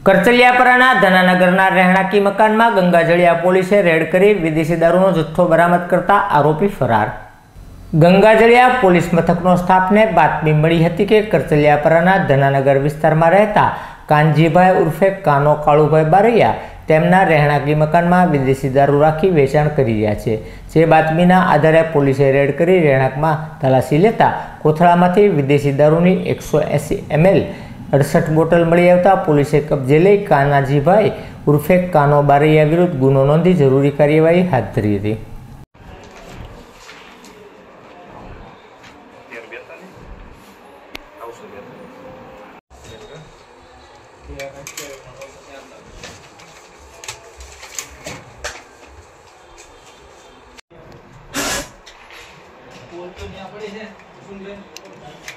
કરચલિયાપરાના ધનાનગરના રહેણાંકી મકાનમાં ગંગાજળિયા પોલીસે રેડ કરી વિદેશી દારૂનો જથ્થો બરામદ કરતા આરોપી ફરાર। ગંગાજળિયા પોલીસ મથકનો સ્ટાફને બાતમી મળી હતી કે કરચલિયાપરાના ધનાનગર વિસ્તારમાં રહેતા કાનજીભાઈ ઉર્ફે કાનો કાળુભાઈ બારૈયા તેમના રહેણાંકી મકાનમાં વિદેશી દારૂ રાખી વેચાણ કરી રહ્યા છે। જે બાતમીના આધારે પોલીસે રેડ કરી રહેણાંકમાં તલાશી લેતા કોથળામાંથી વિદેશી દારૂની 180 ml 68 બોટલ મળી આવતા પોલીસે કબજે લઈ કાનાજીભાઈ ઉર્ફે કાનો બારૈયા વિરુદ્ધ ગુનો નોંધી જરૂરી કાર્યવાહી હાથ ધરી હતી। तो यहाँ पड़े हैं सुन ले।